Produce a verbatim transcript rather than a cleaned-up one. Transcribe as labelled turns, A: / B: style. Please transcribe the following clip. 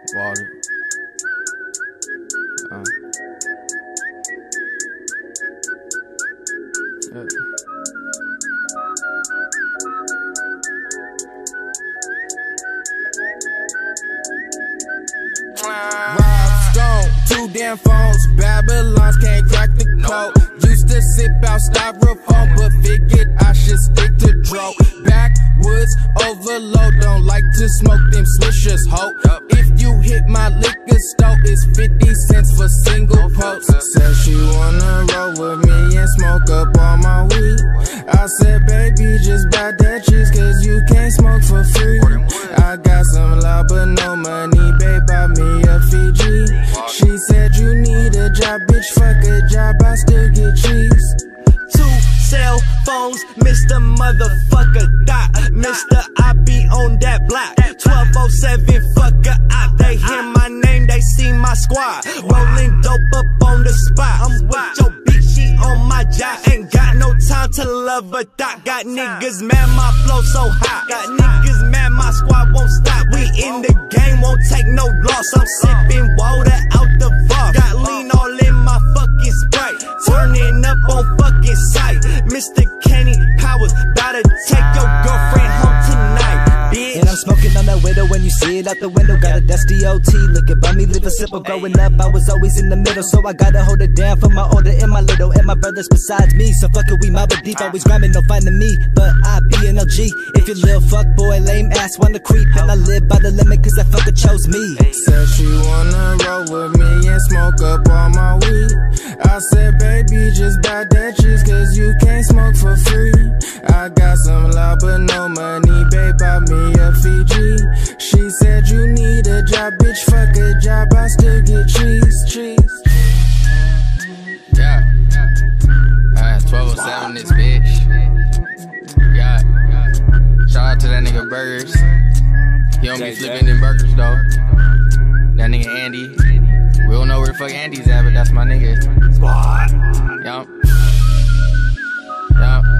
A: Water. Uh. Yeah. Rob Stone, two damn phones, Babylons can't crack the code. Used to sip out styrofoam, but figured I should stick to dro. Backwoods overload, don't like to smoke them swishers, ho. If you hit my liquor store, it's fifty cents for single post. Said she wanna roll with me and smoke up all my weed. I said, baby, just buy that cheese, cause you can't smoke for free. I got some love but no money, babe, buy me a Fiji. She said you need a job, bitch, fuck a job, I still get cheese.
B: Two cell phones, Mister Motherfucker Dot. Mister I be on that block. twelve oh seven, fuck a op. They hear my name, they see my squad. Rolling dope up on the spot. I'm with your bitch, she on my job. Ain't got no time to love a dot. Got niggas mad, my flow so hot. Got niggas mad, my squad won't stop. We in the game, won't take no loss. I'm sipping water out the vault. Got lean all in my fucking Sprite. Turning up on fucking sight. Mister Kenny Powers, bout to take your girlfriend home tonight, bitch.
C: And I'm smoking on that widow when you see it out the window. Got a dusty O T, looking by me, live a simple. Growing up, I was always in the middle, so I gotta hold it down for my older and my little, and my brothers besides me. So fuck it, we mob it deep, always grinding, no finding me, but I be an O G. If you little fuck boy, lame ass, wanna creep, and I live by the limit, cause that fucker chose me.
A: Said she wanna roll with me and smoke up all my weed. I said, baby, just buy that cheese, cause you can't smoke for free. I got some love but no money, babe, buy me a Fiji. She said you need a job, bitch, fuck a job, I still get cheese, cheese.
D: Yeah, uh, twelve oh seven this bitch. Yeah, shout out to that nigga Burgers. He don't be flipping them burgers though. That nigga Andy. We don't know where the fuck Andy's at, but that's my nigga. Squad. Yup. Yup.